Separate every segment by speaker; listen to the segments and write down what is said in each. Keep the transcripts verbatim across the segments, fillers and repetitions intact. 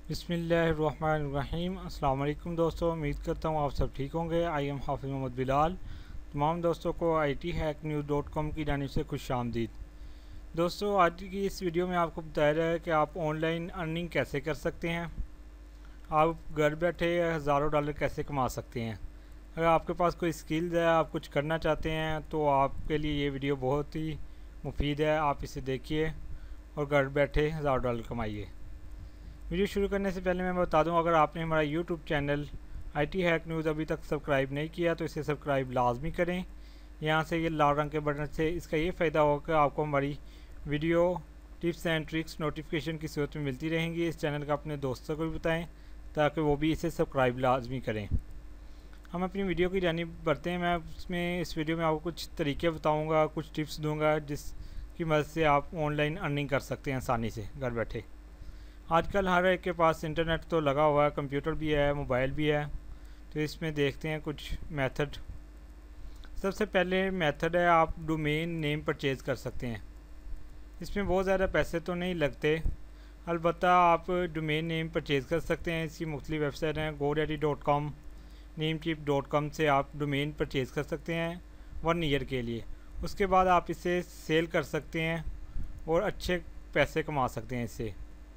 Speaker 1: बिस्मिल्लाहिर्रहमानिर्रहीम। अस्सलाम वालेकुम दोस्तों, उम्मीद करता हूँ आप सब ठीक होंगे। आई एम हाफिज़ मोहम्मद बिलाल। तमाम दोस्तों को I T hack news dot com की जानिब से खुश आमदीद। दोस्तों, आज की इस वीडियो में आपको बताया जाए कि आप ऑनलाइन अर्निंग कैसे कर सकते हैं। आप घर बैठे हज़ारों डॉलर कैसे कमा सकते हैं। अगर आपके पास कोई स्किल्स है, आप कुछ करना चाहते हैं, तो आपके लिए ये वीडियो बहुत ही मुफीद है। आप इसे देखिए और घर बैठे हज़ार डॉलर कमाइए। वीडियो शुरू करने से पहले मैं बता दूं, अगर आपने हमारा YouTube channel I T hack news अभी तक सब्सक्राइब नहीं किया तो इसे सब्सक्राइब लाजमी करें। यहाँ से ये लाल रंग के बटन से इसका ये फ़ायदा होगा कि आपको हमारी video tips and tricks notification की सूरत में मिलती रहेंगी। इस चैनल का अपने दोस्तों को भी बताएँ ताकि वो भी इसे सब्सक्राइब लाजमी करें। हम अपनी वीडियो की जानिब बढ़ते हैं। मैं उसमें इस वीडियो में आपको कुछ तरीके बताऊँगा, कुछ टिप्स दूँगा जिसकी मदद से आप ऑनलाइन अर्निंग कर सकते हैं आसानी से घर बैठे। आजकल हर एक के पास इंटरनेट तो लगा हुआ है, कंप्यूटर भी है, मोबाइल भी है। तो इसमें देखते हैं कुछ मेथड। सबसे पहले मेथड है, आप डोमेन नेम परचेज़ कर सकते हैं। इसमें बहुत ज़्यादा पैसे तो नहीं लगते, अलबत्ता आप डोमेन नेम परचेज़ कर सकते हैं। इसकी मुख्तलिफ वेबसाइट हैं, GoDaddy dot com, Namecheap dot com से आप डोमेन परचेज़ कर सकते हैं वन ईयर के लिए। उसके बाद आप इसे सेल कर सकते हैं और अच्छे पैसे कमा सकते हैं इससे।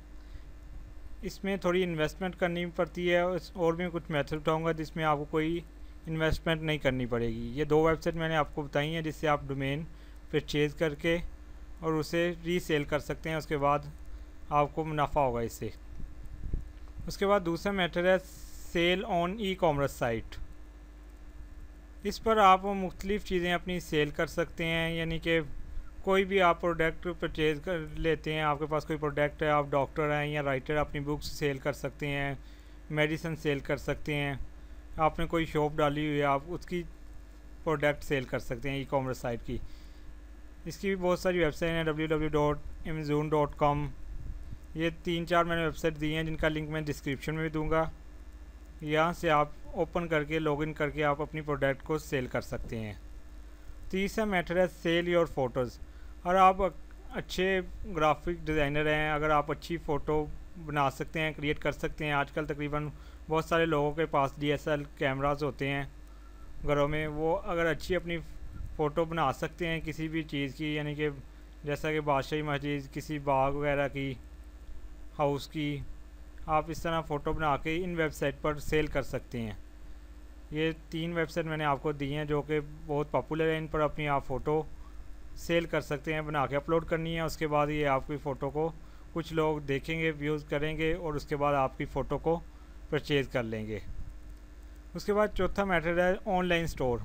Speaker 1: इसमें थोड़ी इन्वेस्टमेंट करनी पड़ती है और भी कुछ मेथड बताऊँगा जिसमें आपको कोई इन्वेस्टमेंट नहीं करनी पड़ेगी। ये दो वेबसाइट मैंने आपको बताई हैं जिससे आप डोमेन परचेज़ करके और उसे रीसेल कर सकते हैं। उसके बाद आपको मुनाफा होगा इससे। उसके बाद दूसरा मेथड है sell on e commerce site. इस पर आप मुख्तलिफ़ चीज़ें अपनी सेल कर सकते हैं, यानी कि कोई भी आप प्रोडक्ट परचेज़ कर लेते हैं। आपके पास कोई प्रोडक्ट है, आप डॉक्टर हैं या राइटर, अपनी बुक्स सेल कर सकते हैं, मेडिसिन सेल कर सकते हैं। आपने कोई शॉप डाली हुई है, आप उसकी प्रोडक्ट सेल कर सकते हैं ई कॉमर्स साइट की। इसकी भी बहुत सारी वेबसाइट हैं, W W W dot Amazon dot com. ये तीन चार मैंने वेबसाइट दी हैं जिनका लिंक मैं डिस्क्रिप्शन में भी दूँगा। यहाँ से आप ओपन करके लॉगिन करके आप अपनी प्रोडक्ट को सेल कर सकते हैं। तीसरा मेथड है सेल योर फोटोज़। और आप अच्छे ग्राफिक डिज़ाइनर हैं, अगर आप अच्छी फ़ोटो बना सकते हैं, क्रिएट कर सकते हैं। आजकल तकरीबन बहुत सारे लोगों के पास D S L R cameras होते हैं घरों में। वो अगर अच्छी अपनी फ़ोटो बना सकते हैं किसी भी चीज़ की, यानी कि जैसा कि बादशाही मस्जिद, किसी बाग वगैरह की, हाउस की, आप इस तरह फ़ोटो बना के इन वेबसाइट पर सेल कर सकते हैं। ये तीन वेबसाइट मैंने आपको दी हैं जो कि बहुत पॉपुलर है। इन पर अपनी आप फ़ोटो सेल कर सकते हैं, बना के अपलोड करनी है। उसके बाद ये आपकी फ़ोटो को कुछ लोग देखेंगे, व्यूज़ करेंगे और उसके बाद आपकी फ़ोटो को परचेज़ कर लेंगे। उसके बाद चौथा मेथड है ऑनलाइन स्टोर।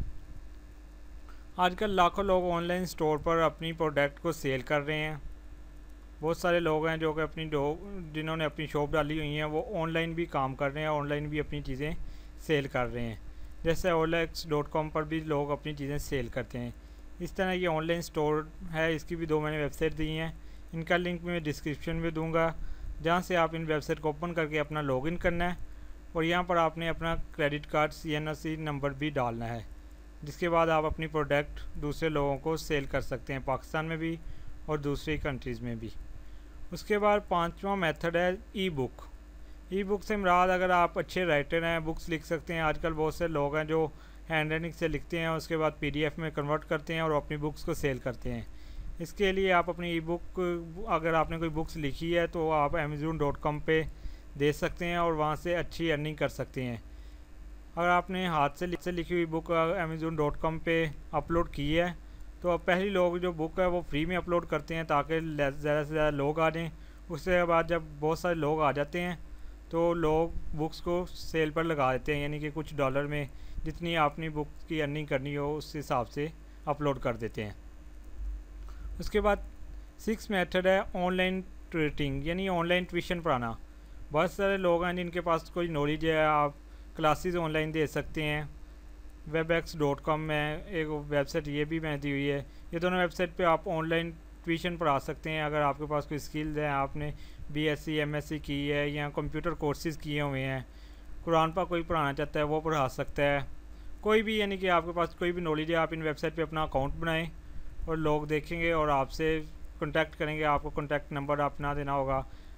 Speaker 1: आजकल लाखों लोग ऑनलाइन स्टोर पर अपनी प्रोडक्ट को सेल कर रहे हैं। बहुत सारे लोग हैं जो कि अपनी जिन्होंने अपनी शॉप डाली हुई हैं वो ऑनलाइन भी काम कर रहे हैं, ऑनलाइन भी अपनी चीज़ें सेल कर रहे हैं। जैसे ओलेक्स डॉट कॉम पर भी लोग अपनी चीज़ें सेल करते हैं। इस तरह ये ऑनलाइन स्टोर है, इसकी भी दो मैंने वेबसाइट दी हैं। इनका लिंक मैं डिस्क्रिप्शन में दूंगा, जहां से आप इन वेबसाइट को ओपन करके अपना लॉगिन करना है और यहां पर आपने अपना credit card C N S C number भी डालना है, जिसके बाद आप अपनी प्रोडक्ट दूसरे लोगों को सेल कर सकते हैं, पाकिस्तान में भी और दूसरी कंट्रीज़ में भी। उसके बाद पाँचवा मेथड है ई बुक। ई बुक से मुराद, अगर आप अच्छे राइटर हैं, बुक्स लिख सकते हैं। आजकल बहुत से लोग हैं जो हैंड राइटिंग से लिखते हैं, उसके बाद पीडीएफ में कन्वर्ट करते हैं और अपनी बुक्स को सेल करते हैं। इसके लिए आप अपनी ई बुक, अगर आपने कोई बुक्स लिखी है तो आप अमेज़न डॉट कॉम पे दे सकते हैं और वहाँ से अच्छी अर्निंग कर सकते हैं। अगर आपने हाथ से से लिखी हुई बुक अमेज़न डॉट कॉम पे अपलोड की है तो अब पहली लोग जो बुक है वो फ्री में अपलोड करते हैं ताकि ज़्यादा से ज़्यादा लोग आ जाएँ। उसके बाद जब बहुत सारे लोग आ जाते हैं तो लोग बुक्स को सेल पर लगा देते हैं, यानी कि कुछ डॉलर में जितनी आपने बुक की अर्निंग करनी हो उस हिसाब से अपलोड कर देते हैं। उसके बाद सिक्स मेथड है ऑनलाइन ट्यूटिंग, यानी ऑनलाइन ट्यूशन पढ़ाना। बहुत सारे लोग हैं जिनके पास कोई नॉलेज है, आप क्लासेस ऑनलाइन दे सकते हैं। वेबएक्स डॉट कॉम में एक वेबसाइट ये भी मैं दी हुई है। ये दोनों वेबसाइट पे आप ऑनलाइन ट्यूशन पढ़ा सकते हैं। अगर आपके पास कोई स्किल्स हैं, आपने B S C M S C की है या कंप्यूटर कोर्सेज़ किए हुए हैं, कुरान पर कोई पढ़ाना चाहता है वो पढ़ा सकता है। कोई भी, यानी कि आपके पास कोई भी नॉलेज है, आप इन वेबसाइट पे अपना अकाउंट बनाएं और लोग देखेंगे और आपसे कांटेक्ट करेंगे। आपको कांटेक्ट नंबर अपना देना होगा,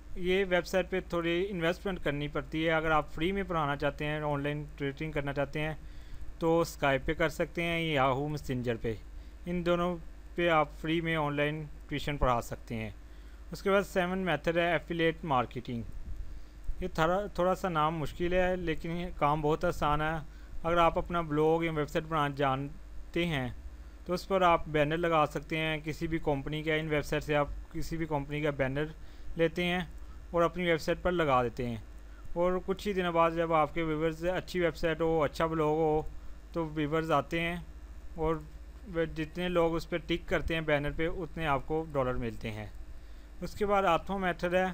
Speaker 1: ये वेबसाइट पे थोड़ी इन्वेस्टमेंट करनी पड़ती है। अगर आप फ्री में पढ़ाना चाहते हैं, ऑनलाइन ट्यूटरिंग करना चाहते हैं, तो स्काइप पे कर सकते हैं या याहू मैसेंजर पे। इन दोनों पे आप फ्री में ऑनलाइन ट्यूशन पढ़ा सकते हैं। उसके बाद सेवन मेथड है एफिलिएट मार्केटिंग। ये थोड़ा थोड़ा सा नाम मुश्किल है, लेकिन ये काम बहुत आसान है। अगर आप अपना ब्लॉग या वेबसाइट बनाना जानते हैं तो उस पर आप बैनर लगा सकते हैं किसी भी कंपनी का। इन वेबसाइट से आप किसी भी कंपनी का बैनर लेते हैं और अपनी वेबसाइट पर लगा देते हैं, और कुछ ही दिनों बाद जब आपके व्यूवर्स अच्छी वेबसाइट हो, अच्छा ब्लॉग हो, तो व्यूवर्स आते हैं और जितने लोग उस पर टिक करते हैं बैनर पे, उतने आपको डॉलर मिलते हैं। उसके बाद आठवां मेथड है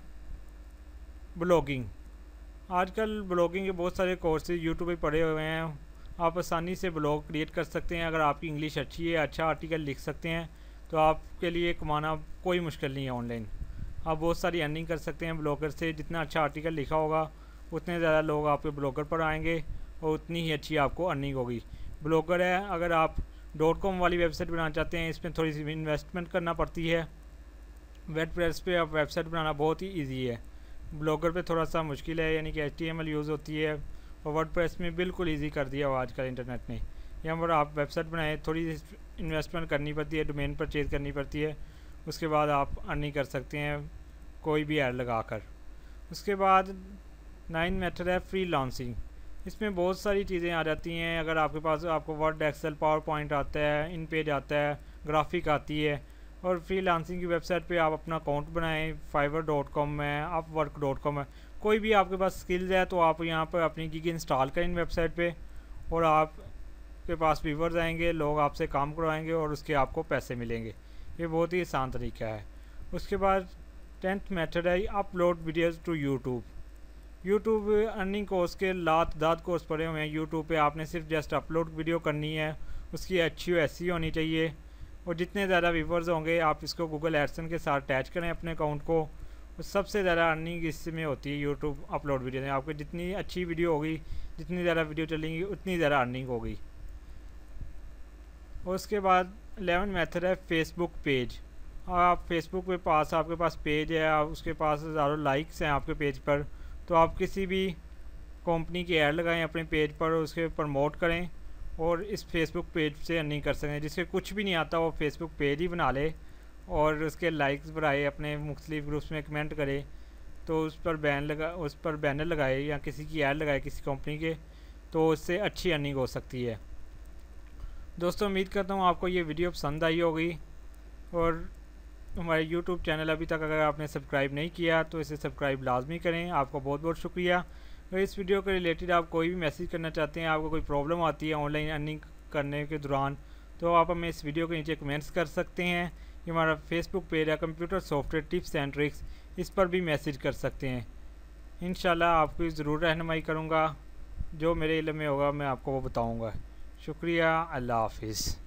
Speaker 1: ब्लॉगिंग। आजकल ब्लॉगिंग के बहुत सारे कोर्सेज यूट्यूब पे पड़े हुए हैं। आप आसानी से ब्लॉग क्रिएट कर सकते हैं। अगर आपकी इंग्लिश अच्छी है, अच्छा आर्टिकल लिख सकते हैं, तो आपके लिए कमाना कोई मुश्किल नहीं है। ऑनलाइन आप बहुत सारी अर्निंग कर सकते हैं ब्लॉगर से। जितना अच्छा आर्टिकल लिखा होगा उतने ज़्यादा लोग आपके ब्लॉगर पर आएंगे और उतनी ही अच्छी आपको अर्निंग होगी। ब्लॉगर है, अगर आप डॉट कॉम वाली वेबसाइट बनाना चाहते हैं, इसमें थोड़ी सी इन्वेस्टमेंट करना पड़ती है। वर्डप्रेस पे आप वेबसाइट बनाना बहुत ही ईजी है। ब्लॉगर पे थोड़ा सा मुश्किल है, यानी कि H T M L use होती है, और वर्डप्रेस में बिल्कुल ईजी कर दिया हुआ आजकल इंटरनेट ने। यहाँ पर आप वेबसाइट बनाए, थोड़ी इन्वेस्टमेंट करनी पड़ती है, डोमेन परचेज करनी पड़ती है, उसके बाद आप अर्निंग कर सकते हैं कोई भी ऐड लगाकर। उसके बाद नाइन मेथड है फ्री लॉन्सिंग। इसमें बहुत सारी चीज़ें आ जाती हैं। अगर आपके पास आपको वर्ड, एक्सेल, पावर पॉइंट आता है, इन पेज आता है, ग्राफिक आती है, और फ्री लांसिंग की वेबसाइट पे आप अपना अकाउंट बनाएं। फाइवर डॉट कॉम है, आप वर्क डॉट कॉम है, कोई भी आपके पास स्किल्स है तो आप यहाँ पर अपनी गिग इंस्टॉल करें वेबसाइट पे, और आपके पास व्यूवर्स आएंगे, लोग आपसे काम करवाएंगे और उसके आपको पैसे मिलेंगे। ये बहुत ही आसान तरीका है। उसके बाद टेंथ मेथड है upload videos to YouTube. YouTube earning course के लात दाद कोर्स पड़े हुए हैं यूट्यूब पे। आपने सिर्फ जस्ट अपलोड वीडियो करनी है, उसकी अच्छी ऐसी होनी चाहिए, और जितने ज़्यादा व्यूवर्स होंगे आप इसको गूगल एडसेंस के साथ अटैच करें अपने अकाउंट को। सबसे ज़्यादा अर्निंग इसमें होती है यूट्यूब अपलोड वीडियो में। आपकी जितनी अच्छी वीडियो होगी, जितनी ज़्यादा वीडियो चलेंगी, उतनी ज़्यादा अर्निंग होगी। और उसके बाद इलेवन मेथड है फेसबुक पेज। आप फेसबुक पे पास आपके पास पेज है, आप उसके पास हज़ारों लाइक्स हैं आपके पेज पर, तो आप किसी भी कंपनी की ऐड लगाएं अपने पेज पर, उसके प्रमोट करें और इस फेसबुक पेज से अर्निंग कर सकें। जिसके कुछ भी नहीं आता वो फेसबुक पेज ही बना ले और उसके लाइक्स बढ़ाए, अपने मुख्तलिफ ग्रुप्स में कमेंट करे, तो उस पर बैन लगा उस पर बैनर लगाए या किसी की ऐड लगाए किसी कंपनी के, तो उससे अच्छी अर्निंग हो सकती है। दोस्तों, उम्मीद करता हूँ आपको ये वीडियो पसंद आई होगी, और हमारे यूट्यूब चैनल अभी तक अगर आपने सब्सक्राइब नहीं किया तो इसे सब्सक्राइब लाजमी करें। आपका बहुत बहुत शुक्रिया। अगर इस वीडियो के रिलेटेड आप कोई भी मैसेज करना चाहते हैं, आपको कोई प्रॉब्लम आती है ऑनलाइन अर्निंग करने के दौरान, तो आप हमें इस वीडियो के नीचे कमेंट्स कर सकते हैं। ये हमारा फेसबुक पेज है computer software tips and tricks, इस पर भी मैसेज कर सकते हैं। इंशाल्लाह आपकी ज़रूर रहनुमाई करूँगा, जो मेरे इल्म में होगा मैं आपको वो बताऊँगा। शुक्रिया, अल्लाह हाफिज़।